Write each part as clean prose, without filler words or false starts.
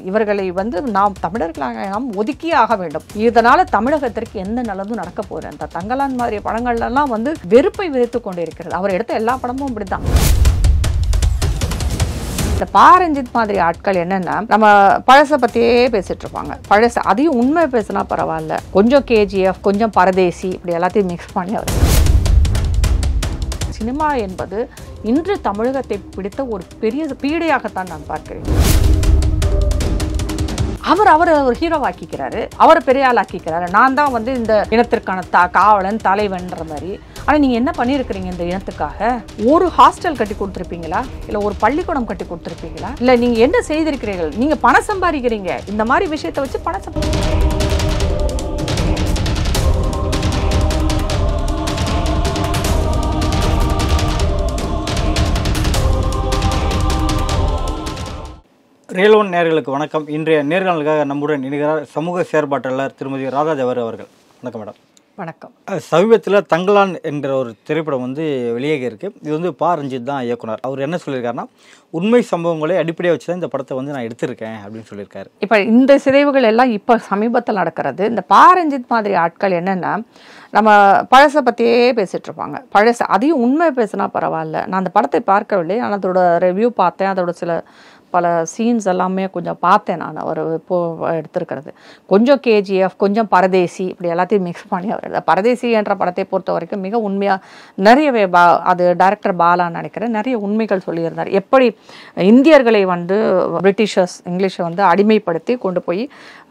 இவர்களை நாம் தமிழர்களாக நாம் ஒதுக்கியே ஆக வேண்டும். இதனால தமிழகத்திற்கு எந்த நல்லதும் நடக்க போகுது? அந்த தங்கலான் மாதிரி படங்கள்லாம் வெறுப்பை விதைத்துக் கொண்டிருக்கிறது. அவர் எடுத்த எல்லா படமும் இப்படிதான். இந்த பாரஞ்சித் மாதிரி ஆட்கள் என்னன்னா, நம்ம பழசை பற்றியே பேசிட்டு இருப்பாங்க. பழச அதையும் உண்மை பேசினா பரவாயில்ல, கொஞ்சம் கேஜிஎஃப், கொஞ்சம் பரதேசி, இப்படி எல்லாத்தையும் மிக்ஸ் பண்ணி அவர். சினிமா என்பது இன்று தமிழகத்தை பிடித்த ஒரு பெரிய பீடையாகத்தான் நான் பார்க்கிறேன். அவர் ஒரு ஹீரோவாக்கிக்கிறாரு, அவரை பெரிய ஆள் ஆக்கிக்கிறாரு. நான் தான் இந்த இனத்திற்கான காவலன் தலைவன்ற மாதிரி. ஆனால் நீங்கள் என்ன பண்ணியிருக்கிறீங்க இந்த இனத்துக்காக? ஒரு ஹாஸ்டல் கட்டி கொடுத்துருப்பீங்களா? இல்லை ஒரு பள்ளிக்கூடம் கட்டி கொடுத்துருப்பீங்களா? இல்லை நீங்கள் என்ன செய்திருக்கிறீர்கள்? நீங்கள் பணம் சம்பாதிக்கிறீங்க, இந்த மாதிரி விஷயத்தை வச்சு பணம் ரியல் ஒன் நேயர்களுக்கு வணக்கம். இன்றைய நேர்காணலுக்காக நம்முடன் இணைகிறார் சமூக செயற்பாட்டாளர் திருமதி ராதா ஜவஹர் அவர்கள். வணக்கம் மேடம். வணக்கம். சமீபத்தில் தங்கலான் என்ற ஒரு திரைப்படம் வெளியாக இருக்கு. இது பா ரஞ்சித் தான் இயக்குனர். அவர் என்ன சொல்லியிருக்காருன்னா, உண்மை சம்பவங்களை அடிப்படையாக வச்சு தான் இந்த படத்தை நான் எடுத்திருக்கேன் அப்படின்னு சொல்லியிருக்காரு. இப்போ இந்த சிதைவுகள் எல்லாம் இப்போ சமீபத்தில் நடக்கிறது. இந்த பா ரஞ்சித் மாதிரி ஆட்கள் என்னன்னா, நம்ம பழசை பற்றியே பேசிகிட்டு இருப்பாங்க. பழசை அதையும் உண்மை பேசினா பரவாயில்ல. நான் அந்த படத்தை பார்க்கவில்லை, ஆனால் அதோட ரிவ்யூ பார்த்தேன். அதோட பல சீன்ஸ் எல்லாமே கொஞ்சம் பார்த்தேன். நான் அவர் இப்போது எடுத்திருக்கிறது கொஞ்சம் கேஜிஎஃப், கொஞ்சம் பரதேசி, இப்படி எல்லாத்தையும் மிக்ஸ் பண்ணி அவர். பரதேசி என்ற படத்தை பொறுத்த வரைக்கும் மிக உண்மையாக நிறையவே அது டைரக்டர் பாலான்னு நினைக்கிறேன், நிறைய உண்மைகள் சொல்லியிருந்தார். எப்படி இந்தியர்களை பிரிட்டிஷர்ஸ் இங்கிலீஷை அடிமைப்படுத்தி கொண்டு போய்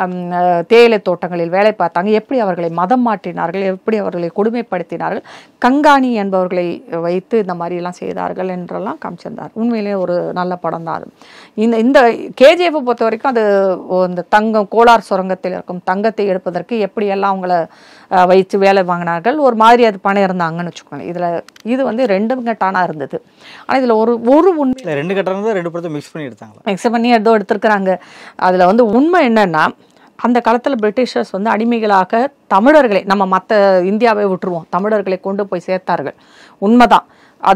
தேயிலை தோட்டங்களில் வேலை பார்த்தாங்க, எப்படி அவர்களை மதம் மாற்றினார்கள், எப்படி அவர்களை கொடுமைப்படுத்தினார்கள், கங்காணி என்பவர்களை வைத்து இந்த மாதிரிலாம் செய்தார்கள் என்றெல்லாம் காமிச்சிருந்தார். உண்மையிலே ஒரு நல்ல படம் தான் அது. இந்த கேஜிஎஃப் பொறுத்த வரைக்கும் அது இந்த தங்கம், கோலார் சுரங்கத்தில் இருக்கும் தங்கத்தை எடுப்பதற்கு எப்படியெல்லாம் அவங்கள வைத்து வேலை வாங்கினார்கள், ஒரு மாதிரி அது பணம் இருந்தாங்கன்னு வச்சுக்கோங்க. இது ரெண்டு கட்டானா இருந்தது. ஆனால் இதில் ஒரு உண்மை, ரெண்டு கட்டான ரெண்டு படத்தை மிக்ஸ் பண்ணி எடுத்தாங்களா? மிக்ஸ் பண்ணி ஏதோ எடுத்திருக்கிறாங்க. அதில் உண்மை என்னன்னா, அந்த காலத்தில் பிரிட்டிஷர்ஸ் அடிமைகளாக தமிழர்களை, நம்ம மற்ற இந்தியாவை விட்டுருவோம், தமிழர்களை கொண்டு போய் சேர்த்தார்கள். உண்மைதான். அது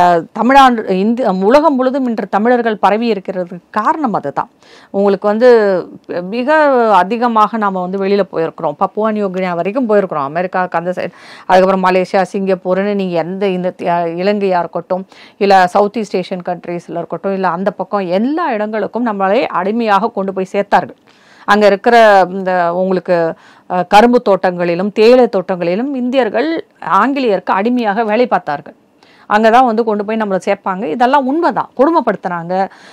தமிழ்நாடு உலகம் முழுதும் இன்று தமிழர்கள் பரவி இருக்கிறதுக்கு காரணம் அதுதான். உங்களுக்கு மிக அதிகமாக நாம் வெளியில் போயிருக்கிறோம். பப்புவா நியூகினியா வரைக்கும் போயிருக்கிறோம், அமெரிக்காவுக்கு அந்த சைடு, அதுக்கப்புறம் மலேசியா, சிங்கப்பூர்னு நீங்கள் இந்த இலங்கையாக இருக்கட்டும், இல்லை சவுத் ஈஸ்ட் ஏஷியன் கண்ட்ரீஸில் இருக்கட்டும், இல்லை அந்த பக்கம் எல்லா இடங்களுக்கும் நம்மளை அடிமையாக கொண்டு போய் சேர்த்தார்கள். அங்கே இருக்கிற இந்த உங்களுக்கு கரும்பு தோட்டங்களிலும் தேயிலை தோட்டங்களிலும் இந்தியர்கள் ஆங்கிலேயருக்கு அடிமையாக வேலை பார்த்தார்கள். அங்கே தான் கொண்டு போய் நம்மளை சேர்ப்பாங்க. இதெல்லாம் உண்மைதான். கொடுமைப்படுத்தினாங்க,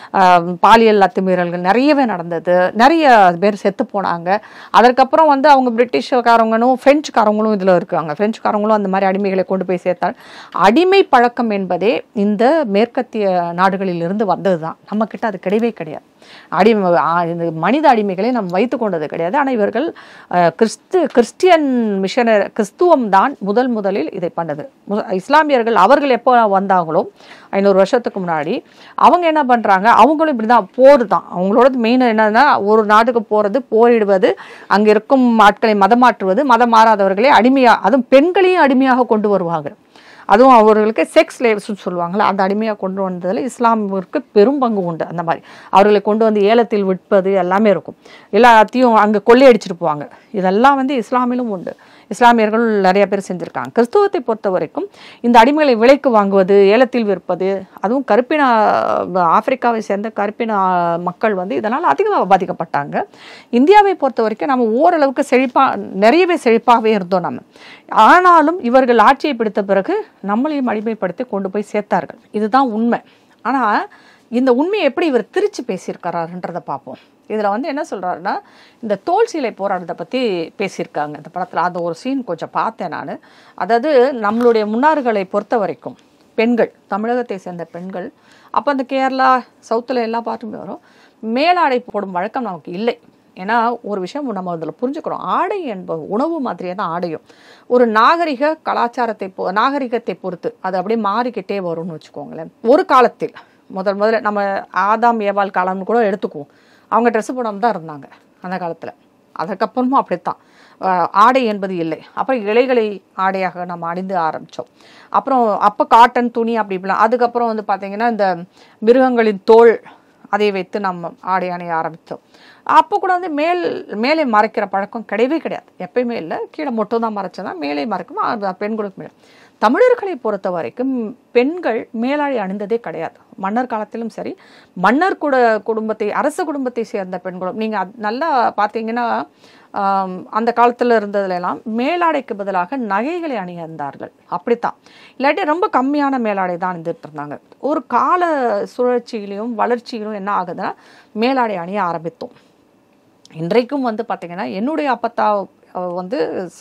பாலியல் அத்துமீறல்கள் நிறையவே நடந்தது, நிறைய பேர் செத்து போனாங்க. அதற்கப்புறம் அவங்க பிரிட்டிஷ்காரங்களும் ஃப்ரெஞ்சுக்காரங்களும் இதில் இருக்காங்க. ஃப்ரெஞ்சுக்காரங்களும் அந்த மாதிரி அடிமைகளை கொண்டு போய் சேர்த்தாங்க. அடிமை பழக்கம் என்பதே இந்த மேற்கத்திய நாடுகளில் இருந்து வந்தது தான். நம்மக்கிட்ட அது கிடையவே கிடையாது. மனித அடிமைகளை நாம் வைத்து கொண்டது கிடையாது. ஆனால் இவர்கள் கிறிஸ்டியன் மிஷனர், கிறிஸ்துவம் தான் முதலில் இதை பண்ணது. இஸ்லாமியர்கள் அவர்கள் எப்போ வந்தாங்களோ 500 வருஷத்துக்கு முன்னாடி, அவங்க என்ன பண்ணுறாங்க, அவங்களும் இப்படி தான், போர் தான் அவங்களோட மெயின். என்னன்னா, ஒரு நாட்டுக்கு போகிறது, போரிடுவது, அங்கே இருக்கும் ஆட்களை மதம் மாற்றுவது, மதம் மாறாதவர்களை அடிமையாக, அதுவும் பெண்களையும் அடிமையாக கொண்டு வருவாங்க. அதுவும் அவர்களுக்கு செக்ஸ் லேவ்ஸ்ன்னு சொல்லுவாங்களே, அந்த அடிமையாக கொண்டு வந்ததில் இஸ்லாமிற்கு பெரும் பங்கு உண்டு. அந்த மாதிரி அவர்களை கொண்டு ஏலத்தில் விற்பது எல்லாமே இருக்கும். எல்லாத்தையும் அங்கே கொள்ளையடிச்சிட்டு போவாங்க. இதெல்லாம் இஸ்லாமிலும் உண்டு. இஸ்லாமியர்கள் நிறைய பேர் செஞ்சுருக்காங்க. கிறிஸ்துவத்தை பொறுத்த வரைக்கும் இந்த அடிமைகளை விலைக்கு வாங்குவது, ஏலத்தில் விற்பது, அதுவும் கருப்பின ஆப்பிரிக்காவை சேர்ந்த கருப்பின மக்கள் இதனால் அதிகமாக பாதிக்கப்பட்டாங்க. இந்தியாவை பொறுத்த வரைக்கும் நம்ம ஓரளவுக்கு நிறையவே செழிப்பாகவே இருந்தோம் நம்ம. ஆனாலும் இவர்கள் ஆட்சியை பிடித்த பிறகு நம்மளையும் அடிமைப்படுத்தி கொண்டு போய் சேர்த்தார்கள். இதுதான் உண்மை. ஆனால் இந்த உண்மையை எப்படி இவர் திரிச்சு பேசியிருக்கிறாருன்றதை பார்ப்போம். இதில் என்ன சொல்கிறாருன்னா, இந்த தோல் சீலை போராட்டத்தை பற்றி பேசியிருக்காங்க இந்த படத்தில். அந்த ஒரு சீன் கொஞ்சம் பார்த்தேன் நான். அதாவது நம்மளுடைய முன்னார்களை பொறுத்த வரைக்கும் பெண்கள், தமிழகத்தை சேர்ந்த பெண்கள், அப்போ அந்த கேரளா சவுத்தில் எல்லா பாட்டுமே வரும், மேலாடை போடும் வழக்கம் நமக்கு இல்லை. ஏன்னா ஒரு விஷயம் நம்ம அதில் புரிஞ்சுக்கிறோம், ஆடை என்பது உணவு மாதிரியே தான் ஆடையும். ஒரு நாகரிகத்தை பொறுத்து அது அப்படியே மாறிக்கிட்டே வரும்னு வச்சுக்கோங்களேன். ஒரு காலத்தில் முதல்ல நம்ம ஆதாம் ஏவாள் காலம்னு கூட எடுத்துக்குவோம், அவங்க ட்ரெஸ்ஸு போடாமல் தான் இருந்தாங்க அந்த காலத்தில். அதுக்கப்புறமும் அப்படித்தான். ஆடை என்பது இல்லை. அப்புறம் இலைகளை ஆடையாக நம்ம அணிந்து ஆரம்பித்தோம். அப்புறம் அப்போ காட்டன் துணி அப்படி இப்படிலாம். அதுக்கப்புறம் பார்த்திங்கன்னா இந்த மிருகங்களின் தோல் அதை வைத்து நம்ம ஆடை அணிய ஆரம்பித்தோம். அப்போ கூட வந்து மேலே மறைக்கிற பழக்கம் கிடையவே கிடையாது, எப்பயுமே இல்லை. கீழே மட்டும் தான் மறைச்சதான், மேலே மறைக்கும் பெண்களுக்கு மேலே. தமிழர்களை பொறுத்த வரைக்கும் பெண்கள் மேலாடை அணிந்ததே கிடையாது. மன்னர் காலத்திலும் சரி, மன்னர் குடும்பத்தை அரச குடும்பத்தை சேர்ந்த பெண்களும் நீங்கள் நல்லா பார்த்தீங்கன்னா அந்த காலத்தில் இருந்ததுலாம் மேலாடைக்கு பதிலாக நகைகளை அணிந்தார்கள். அப்படித்தான், இல்லாட்டி ரொம்ப கம்மியான மேலாடை தான் அணிந்துட்டு இருந்தாங்க. ஒரு கால சுழற்சியிலையும் வளர்ச்சியிலும் என்ன ஆகுதுன்னா மேலாடை அணிய ஆரம்பித்தோம். இன்றைக்கும் வந்து பார்த்திங்கன்னா என்னுடைய அப்பத்தா வந்து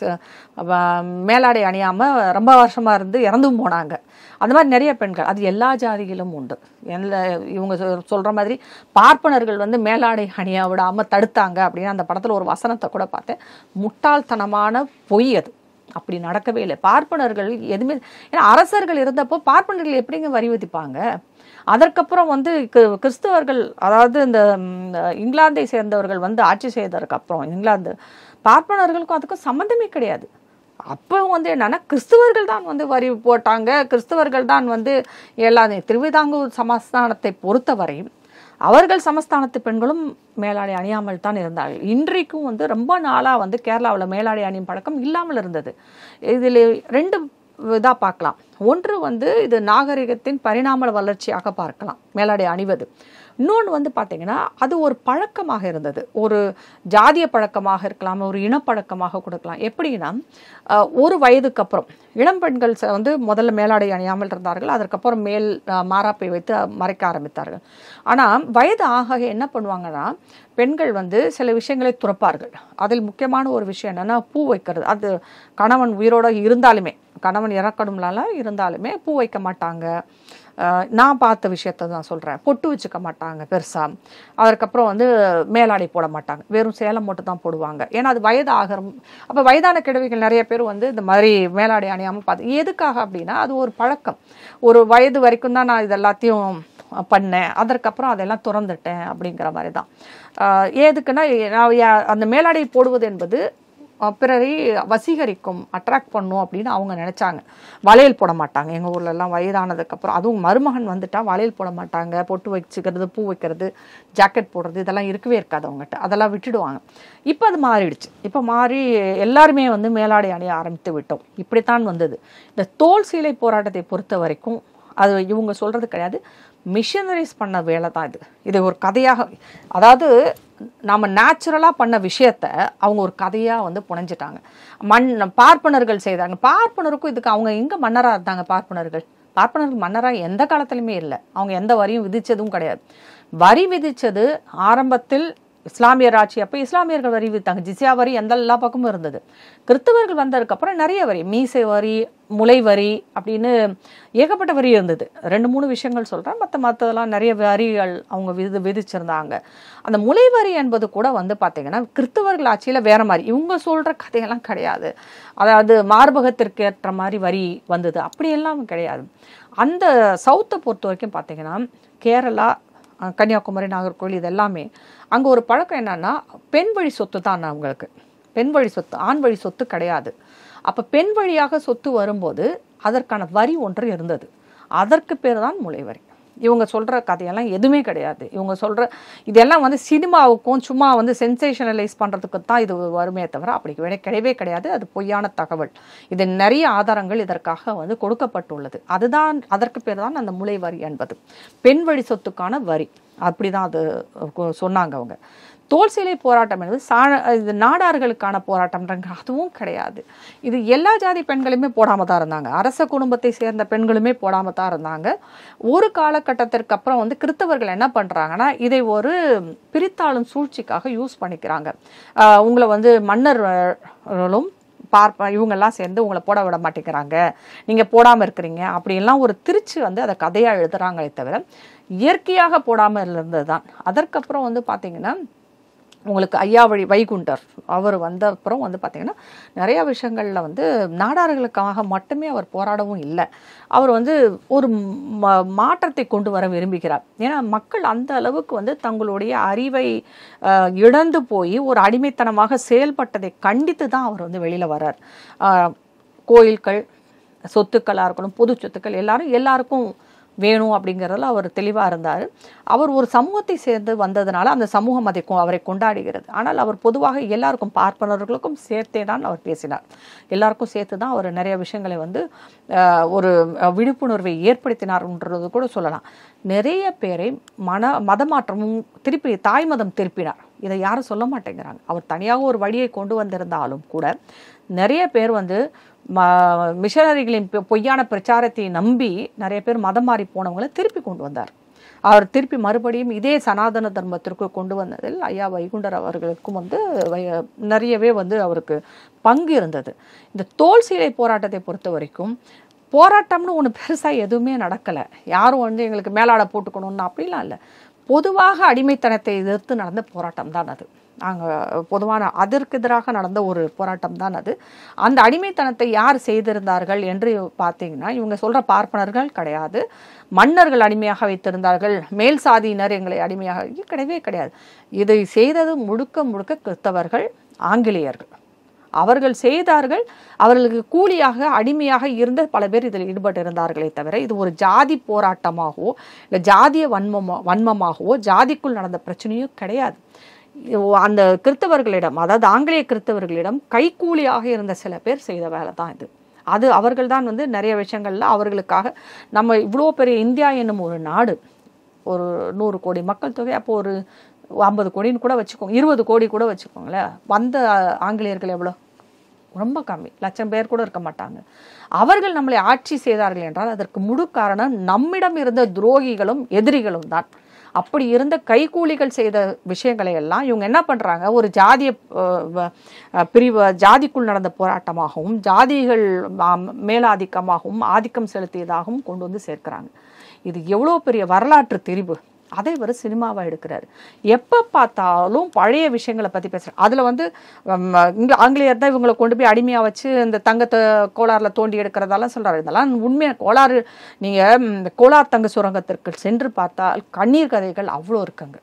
மேலாடை அணியாமல் ரொம்ப வருஷமாக இருந்து இறந்தும் போனாங்க. அந்த மாதிரி நிறைய பெண்கள், அது எல்லா ஜாதிகளும் உண்டு. இவங்க சொல்கிற மாதிரி பார்ப்பனர்கள் வந்து மேலாடை அணிய விடாமல் தடுத்தாங்க அப்படின்னு அந்த படத்தில் ஒரு வசனத்தை கூட பார்த்தேன். முட்டாள்தனமான பொய் அது. அப்படி நடக்கவே இல்லை. பார்ப்பனர்கள் எதுவுமே, ஏன்னா அரசர்கள் இருந்தப்போ பார்ப்பனர்கள் எப்படிங்க வரி விதிப்பாங்க? அதற்கப்புறம் வந்து கிறிஸ்தவர்கள், அதாவது இந்த இங்கிலாந்தை சேர்ந்தவர்கள் வந்து ஆட்சி செய்ததற்கு அப்புறம் இங்கிலாந்து பார்ப்பனர்களுக்கும் அதுக்கும் சம்மந்தமே கிடையாது. அப்போ வந்து என்னன்னா கிறிஸ்தவர்கள் தான் வந்து வரி போட்டாங்க, கிறிஸ்தவர்கள் தான் வந்து எல்லாத்தையும். திருவிதாங்கூர் சமஸ்தானத்தை பொறுத்தவரை அவர்கள் சமஸ்தானத்து பெண்களும் மேலாடை அணியாமல் தான் இருந்தார்கள். இன்றைக்கும் வந்து ரொம்ப நாளாக வந்து கேரளாவில் மேலாடை அணியும் பழக்கம் இல்லாமல் இருந்தது. இதில் 2 இதாக பார்க்கலாம். ஒன்று வந்து இது நாகரிகத்தின் பரிணாம வளர்ச்சியாக பார்க்கலாம் மேலாடை அணிவது. இன்னொன்று வந்து பார்த்தீங்கன்னா அது ஒரு பழக்கமாக இருந்தது, ஒரு ஜாதிய பழக்கமாக இருக்கலாம், ஒரு இனப்பழக்கமாக கொடுக்கலாம். எப்படின்னா ஒரு வயதுக்கு அப்புறம் இளம் பெண்கள் வந்து முதல்ல மேலாடை அணியாமல் இருந்தார்கள், அதற்கப்புறம் மாறாப்பை வைத்து மறைக்க ஆரம்பித்தார்கள். ஆனால் வயது ஆக என்ன பண்ணுவாங்கன்னா பெண்கள் வந்து சில விஷயங்களை துறப்பார்கள். அதில் முக்கியமான ஒரு விஷயம் என்னென்னா பூ வைக்கிறது. அது கணவன் உயிரோடு இருந்தாலுமே, கணவன் இறக்கணும்னால இருந்தாலுமே பூ வைக்க மாட்டாங்க. நான் பார்த்த விஷயத்தை தான் சொல்கிறேன். பொட்டு வச்சுக்க மாட்டாங்க பெருசாக. அதற்கப்புறம் வந்து மேலாடை போட மாட்டாங்க, வெறும் சேலம் மட்டும் தான் போடுவாங்க. ஏன்னா அது வயது ஆகிற, அப்போ வயதான கிழவிகள் நிறைய பேர் வந்து இந்த மாதிரி மேலாடை அணியாமல் பார்த்து. எதுக்காக அப்படின்னா அது ஒரு பழக்கம். ஒரு வயது வரைக்கும் தான் நான் இது எல்லாத்தையும் பண்ணேன், அதற்கப்புறம் அதெல்லாம் துறந்துட்டேன் அப்படிங்கிற மாதிரி தான். எதுக்குன்னா அந்த மேலாடை போடுவது என்பது பிறரை வசீகரிக்கும், அட்ராக்ட் பண்ணும் அப்படின்னு அவங்க நினச்சாங்க. வளையல் போட மாட்டாங்க எங்கள் ஊர்லெலாம் வயதானதுக்கப்புறம். அதுவும் மருமகன் வந்துட்டால் வளையல் போட மாட்டாங்க, பொட்டு வச்சுக்கிறது, பூ வைக்கிறது, ஜாக்கெட் போடுறது இதெல்லாம் இருக்கவே இருக்காது அவங்ககிட்ட, அதெல்லாம் விட்டுடுவாங்க. இப்போ அது மாறிடுச்சு. இப்போ மாறி எல்லாருமே வந்து மேலாடை அணிய ஆரம்பித்து விட்டோம். இப்படித்தான் வந்தது. இந்த தோல் சீலை போராட்டத்தை பொறுத்த வரைக்கும் அது இவங்க சொல்கிறது கிடையாது, மிஷனரிஸ் பண்ண வேலை தான் இது. இது ஒரு கதையாக, அதாவது நாம் நேச்சுரலாக பண்ண விஷயத்த அவங்க ஒரு கதையாக வந்து புனைஞ்சிட்டாங்க. பார்ப்பனர்கள் செய்தாங்க. பார்ப்பனருக்கும் இதுக்கு அவங்க எங்கே மன்னராக இருந்தாங்க? பார்ப்பனர்கள் மன்னராக எந்த காலத்துலையுமே இல்லை. அவங்க எந்த வரியும் விதித்ததும் கிடையாது. வரி விதித்தது ஆரம்பத்தில் இஸ்லாமியர் ஆட்சி அப்போ இஸ்லாமியர்கள் வரி விதித்தாங்க. ஜிசியா வரி எல்லா பக்கமும் இருந்தது. கிறிஸ்தவர்கள் வந்ததுக்கப்புறம் நிறைய வரி, மீசை வரி, முளை வரி அப்படின்னு ஏகப்பட்ட வரி இருந்தது. 2-3 விஷயங்கள் சொல்கிறேன், மற்றதெல்லாம் நிறைய வரிகள் அவங்க விதிச்சிருந்தாங்க. அந்த முளை வரி என்பது கூட வந்து பார்த்திங்கன்னா கிறிஸ்தவர்கள் ஆட்சியில் வேறு மாதிரி, இவங்க சொல்கிற கதையெல்லாம் கிடையாது. அதாவது மார்பகத்திற்கு ஏற்ற மாதிரி வரி வந்தது, அப்படியெல்லாம் கிடையாது. அந்த சவுத்தை பொறுத்த வரைக்கும் பார்த்திங்கன்னா கேரளா, கன்னியாகுமரி, நாகர்கோவில் இது எல்லாமே அங்கே ஒரு பழக்கம் என்னன்னா பெண் வழி சொத்து தான் அவங்களுக்கு. பெண் வழி சொத்து, ஆண் வழி சொத்து கிடையாது. அப்போ பெண் வழியாக சொத்து வரும்போது அதற்கான வரி ஒன்று இருந்தது. அதற்கு பேர் தான் முளை வரி. இவங்க சொல்கிற கதையெல்லாம் எதுவுமே கிடையாது. இவங்க சொல்கிற இதெல்லாம் வந்து சினிமாவுக்கும் சும்மா வந்து சென்சேஷனலைஸ் பண்ணுறதுக்கு தான் இது வருமே தவிர அப்படி கிடையவே கிடையாது. அது பொய்யான தகவல். இது நிறைய ஆதாரங்கள் இதற்காக வந்து கொடுக்கப்பட்டுள்ளது. அதுதான், அதற்கு பேர் தான் அந்த முளை வரி என்பது, பெண் வழி சொத்துக்கான வரி. அப்படி தான் அது சொன்னாங்க அவங்க. தோல் சீலை போராட்டம் என்பது இது நாடார்களுக்கான போராட்டம்ன்றாங்க, அதுவும் கிடையாது. இது எல்லா ஜாதி பெண்களுமே போடாமல் தான் இருந்தாங்க, அரச குடும்பத்தை சேர்ந்த பெண்களுமே போடாமல் தான் இருந்தாங்க. ஒரு காலகட்டத்திற்கு அப்புறம் வந்து கிறிஸ்தவர்கள் என்ன பண்ணுறாங்கன்னா இதை ஒரு பிரித்தாளும் சூழ்ச்சிக்காக யூஸ் பண்ணிக்கிறாங்க. உங்களை வந்து மன்னர்களும் இவங்கெல்லாம் சேர்ந்து உங்களை போட விட மாட்டேங்கிறாங்க, நீங்கள் போடாமல் இருக்கிறீங்க அப்படின்லாம் ஒரு திருச்சி வந்து அதை கதையாக எழுதுகிறாங்களே தவிர இயற்கையாக போடாமல் இருந்தது தான். அதற்கப்புறம் வந்து பார்த்திங்கன்னா உங்களுக்கு ஐயாவழி வைகுண்டர் அவர் வந்த அப்புறம் வந்து பார்த்திங்கன்னா நிறைய விஷயங்களில் வந்து நாடார்களுக்காக மட்டுமே அவர் போராடவும் இல்லை. அவர் வந்து ஒரு மாற்றத்தை கொண்டு வர விரும்புகிறார். ஏன்னா மக்கள் அந்த அளவுக்கு வந்து தங்களுடைய அறிவை இழந்து போய் ஒரு அடிமைத்தனமாக செயல்பட்டதை கண்டித்து தான் அவர் வந்து வெளியில் வர்றார். கோயில்கள், சொத்துக்களாக இருக்கணும், பொது சொத்துக்கள் எல்லாருக்கும் வேணும் அப்படிங்கிறதுல அவர் தெளிவாக இருந்தார். அவர் ஒரு சமூகத்தை சேர்ந்து வந்ததுனால அந்த சமூகம் அவரை கொண்டாடுகிறது. ஆனால் அவர் பொதுவாக எல்லாருக்கும் பார்ப்பனர்களுக்கும் சேர்த்தே தான் அவர் பேசினார். எல்லாருக்கும் சேர்த்து தான் அவர் நிறைய விஷயங்களை வந்து ஒரு விழிப்புணர்வை ஏற்படுத்தினார்ன்றது கூட சொல்லலாம். நிறைய பேரை மதமாற்றமும் திருப்பி தாய் மதம் திருப்பினார். இதை யாரும் சொல்ல மாட்டேங்கிறாங்க. அவர் தனியாக ஒரு வழியை கொண்டு வந்திருந்தாலும் கூட நிறைய பேர் வந்து மிஷனரிகளின் பொய்யான பிரச்சாரத்தை நம்பி நிறைய பேர் மதம் மாறி போனவங்களை திருப்பி கொண்டு வந்தார். அவர் திருப்பி மறுபடியும் இதே சனாதன தர்மத்திற்கு கொண்டு வந்ததில் ஐயா வைகுண்டர் அவர்களுக்கும் வந்து நிறையவே வந்து அவருக்கு பங்கு இருந்தது. இந்த தோல் சீலை போராட்டத்தை பொறுத்த வரைக்கும் போராட்டம்னு ஒன்று பெருசாக எதுவுமே நடக்கலை. யாரும் வந்து எங்களுக்கு மேலாடை போட்டுக்கணும்னு அப்படிலாம் இல்லை. பொதுவாக அடிமைத்தனத்தை எதிர்த்து நடந்த போராட்டம் தான் அது. நாங்கள் பொதுவான அதற்கு எதிராக நடந்த ஒரு போராட்டம் தான் அது. அந்த அடிமைத்தனத்தை யார் செய்திருந்தார்கள் என்று பார்த்தீங்கன்னா, இவங்க சொல்கிற பார்ப்பனர்கள் கிடையாது. மன்னர்கள் அடிமையாக வைத்திருந்தார்கள். மேல் சாதியினர் எங்களை அடிமையாக கிடையவே கிடையாது. இதை செய்தது முழுக்க முழுக்க கிறிஸ்தவர்கள், ஆங்கிலேயர்கள். அவர்கள் செய்தார்கள். அவர்களுக்கு கூலியாக அடிமையாக இருந்த பல பேர் இதில் ஈடுபட்டு இருந்தார்களே தவிர இது ஒரு ஜாதி போராட்டமாகவோ இல்லை ஜாதிய வன்மமாகவோ ஜாதிக்குள் நடந்த பிரச்சனையோ கிடையாது. அந்த கிறிஸ்தவர்களிடம், அதாவது ஆங்கிலேய கிறிஸ்தவர்களிடம் கைக்கூலியாக இருந்த சில பேர் செய்த வேலை தான் இது. அது அவர்கள் தான் வந்து நிறைய விஷயங்கள்ல அவர்களுக்காக நம்ம இவ்வளோ பெரிய இந்தியா என்னும் ஒரு நாடு, ஒரு 100 கோடி மக்கள் தொகை, அப்போ ஒரு 50 கோடின்னு கூட வச்சுக்கோங்க, 20 கோடி கூட வச்சுக்கோங்களேன். வந்த ஆங்கிலேயர்கள் எவ்வளோ? ரொம்ப கம்மி, லட்சம் பேர் கூட இருக்க மாட்டாங்க. அவர்கள் நம்மளை ஆட்சி செய்தார்கள் என்றால் அதற்கு முழு காரணம் நம்மிடம் இருந்த துரோகிகளும் எதிரிகளும் தான். அப்படி இருந்த கைக்கூலிகள் செய்த விஷயங்களை எல்லாம் இவங்க என்ன பண்றாங்க, ஒரு ஜாதிய பிரிவு, ஜாதிக்குள் நடந்த போராட்டமாகவும் ஜாதிகள் மேலாதிக்கமாகவும் ஆதிக்கம் செலுத்தியதாகவும் கொண்டு வந்து சேர்க்கிறாங்க. இது எவ்வளோ பெரிய வரலாற்று திரிவு. அதை ஒரு சினிமாவாக எடுக்கிறாரு. எப்போ பார்த்தாலும் பழைய விஷயங்களை பற்றி பேசுகிறார். அதில் வந்து ஆங்கிலேயர் தான் இவங்களை கொண்டு போய் அடிமையாக வச்சு இந்த தங்கத்தை கோலாரில் தோண்டி எடுக்கிறதெல்லாம் சொல்கிறாரு. இதெல்லாம் உண்மையாக கோலாறு, நீங்கள் இந்த கோலார் தங்க சுரங்கத்திற்கு சென்று பார்த்தால் கண்ணீர் கதைகள் அவ்வளோ இருக்குங்க.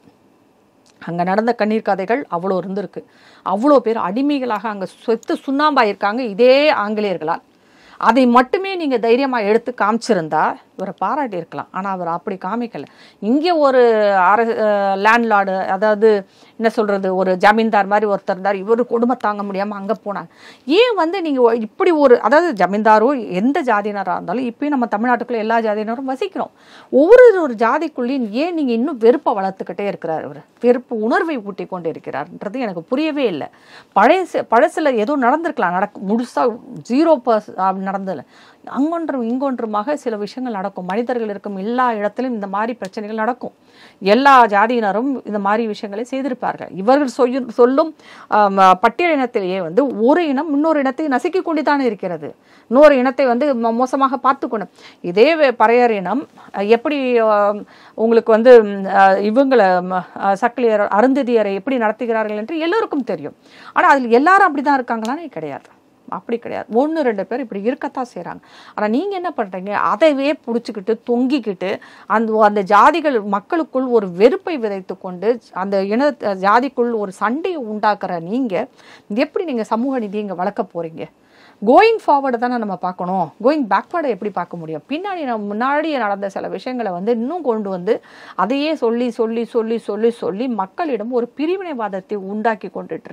அங்கே நடந்த கண்ணீர் கதைகள் அவ்வளோ இருந்திருக்கு. அவ்வளோ பேர் அடிமைகளாக அங்கே சொத்து சுண்ணாம்பாயிருக்காங்க இதே ஆங்கிலேயர்களால். அதை மட்டுமே நீங்கள் தைரியமாக எடுத்து காமிச்சிருந்தா இவரை பாராட்டி இருக்கலாம். ஆனால் அவர் அப்படி காமிக்கலை. இங்கே ஒரு லேண்ட்லார்டு, அதாவது என்ன சொல்கிறது, ஒரு ஜமீன்தார் மாதிரி ஒருத்தர் இருந்தார். இவர் கொடுமை தாங்க முடியாமல் அங்கே போனாங்க. ஏன் வந்து நீங்கள் இப்படி ஒரு, அதாவது ஜமீன்தாரோ எந்த ஜாதியினராக இருந்தாலும், இப்போயும் நம்ம தமிழ்நாட்டுக்குள்ளே எல்லா ஜாதியினரும் வசிக்கிறோம். ஒரு ஜாதிக்குள்ளேயும் ஏன் நீங்கள் இன்னும் வெறுப்பை வளர்த்துக்கிட்டே இருக்கிறார்? அவர் வெறுப்பு உணர்வை ஊட்டி கொண்டு இருக்கிறார்ன்றது எனக்கு புரியவே இல்லை. பழசில் ஏதோ நடந்திருக்கலாம், முழுசாக 0% நடந்ததில்லை. அங்கொன்றும் இங்கொன்றுமாக சில விஷயங்கள் நடக்கும். மனிதர்கள் இருக்கும் எல்லா இடத்திலும் இந்த மாதிரி பிரச்சனைகள் நடக்கும். எல்லா ஜாதியினரும் இந்த மாதிரி விஷயங்களை செய்திருப்பார்கள். இவர்கள் சொல்லும் பட்டியல் இனத்திலேயே வந்து ஒரு இனம் இன்னொரு இனத்தை நசுக்கி கொண்டுதான் இருக்கிறது. இன்னொரு இனத்தை வந்து மோசமாக பார்த்துக்கணும். இதே பறையர் இனம் எப்படி உங்களுக்கு வந்து இவங்களை சக்கிலியர் அருந்ததியரை எப்படி நடத்துகிறார்கள் என்று எல்லோருக்கும் தெரியும். ஆனால் அதில் எல்லாரும் அப்படிதான் இருக்காங்களான்னு கிடையாது. அப்படி கிடையாது. 1-2 பேர் இப்படி இருக்கத்தான் செய்கிறாங்க. ஆனால் நீங்கள் என்ன பண்ணுறீங்க, அதைவே பிடிச்சிக்கிட்டு தொங்கிக்கிட்டு அந்த ஜாதிகள் மக்களுக்குள் ஒரு வெறுப்பை விதைத்து கொண்டு அந்த ஜாதிக்குள் ஒரு சண்டையை உண்டாக்குற நீங்கள் எப்படி நீங்கள் சமூக நீதி இங்கே வளர்க்க போகிறீங்க? கோயிங் ஃபார்வர்டு தானே நம்ம பார்க்கணும். கோயிங் பேக்வேர்டை எப்படி பார்க்க முடியும்? பின்னாடி முன்னாடியே நடந்த சில விஷயங்களை வந்து இன்னும் கொண்டு வந்து அதையே சொல்லி சொல்லி சொல்லி சொல்லி சொல்லி மக்களிடம் ஒரு பிரிவினைவாதத்தை உண்டாக்கி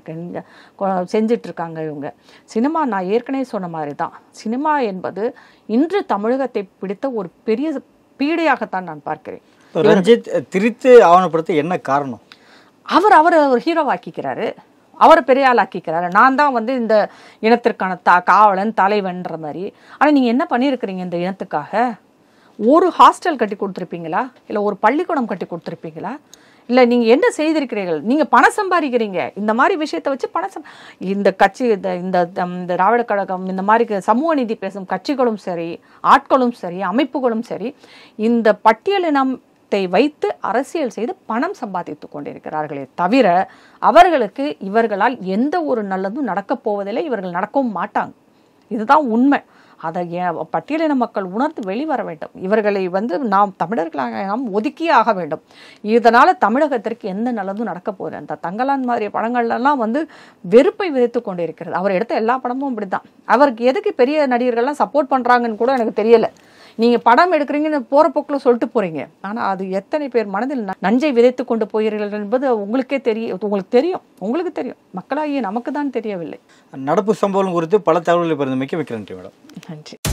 செஞ்சிட்டு இருக்காங்க இவங்க. சினிமா, நான் ஏற்கனவே சொன்ன மாதிரி தான், சினிமா என்பது இன்று தமிழகத்தை பிடித்த ஒரு பெரிய பீடையாகத்தான் நான் பார்க்கிறேன். ரஞ்சித் திரித்து ஆவணப்படுத்த என்ன காரணம்? அவர் ஹீரோவாக்கிக்கிறாரு, அவரை பெரிய ஆளாக்கிக்கிறாரு. நான் தான் வந்து இந்த இனத்திற்கான காவலன் தலைவன்ற மாதிரி. ஆனால் நீங்கள் என்ன பண்ணியிருக்கிறீங்க இந்த இனத்துக்காக? ஒரு ஹாஸ்டல் கட்டி கொடுத்துருப்பீங்களா? இல்லை ஒரு பள்ளிக்கூடம் கட்டி கொடுத்துருப்பீங்களா? இல்லை நீங்கள் என்ன செய்திருக்கிறீர்கள்? நீங்கள் பணம் சம்பாதிக்கிறீங்க. இந்த மாதிரி விஷயத்தை வச்சு இந்த கட்சி, இந்த திராவிட கழகம், இந்த மாதிரி சமூக நீதி பேசும் கட்சிகளும் சரி, ஆட்களும் சரி, அமைப்புகளும் சரி, இந்த பட்டியலினம் வைத்து அரசியல் செய்து பணம் சம்பாதித்துக் கொண்டிருக்கிறார்களே தவிர அவர்களுக்கு இவர்களால் எந்த ஒரு நல்லதும் நடக்கப் போவதில்லை. இவர்கள் நடக்கவும் மாட்டாங்க. இதுதான் உண்மை. அதை பட்டியலின மக்கள் உணர்ந்து வெளிவர வேண்டும். இவர்களை வந்து நாம் தமிழர்களாக நாம் ஒதுக்கியே ஆக வேண்டும். இதனால் தமிழகத்திற்கு எந்த நல்லதும் நடக்க போகுது? அந்த தங்கலான் மாதிரி படங்கள்லாம் வந்து வெறுப்பை விதைத்து கொண்டு இருக்கிறது. அவர் எடுத்த எல்லா படமும் இப்படி தான். அவருக்கு எதுக்கு பெரிய நடிகர்கள்லாம் சப்போர்ட் பண்ணுறாங்கன்னு கூட எனக்கு தெரியலை. நீங்க படம் எடுக்கிறீங்கன்னு போற போக்குல சொல்லிட்டு போறீங்க, ஆனா அது எத்தனை பேர் மனதில் நஞ்சை விதைத்து கொண்டு போகிறீர்கள் என்பது உங்களுக்கு தெரியும், உங்களுக்கு தெரியும், மக்களாகிய நமக்கு தான் தெரியவில்லை. நடப்பு சம்பவம் குறித்து பல தகவல்களை பெறுந்தமைக்கு மிக்க நன்றி மேடம். நன்றி.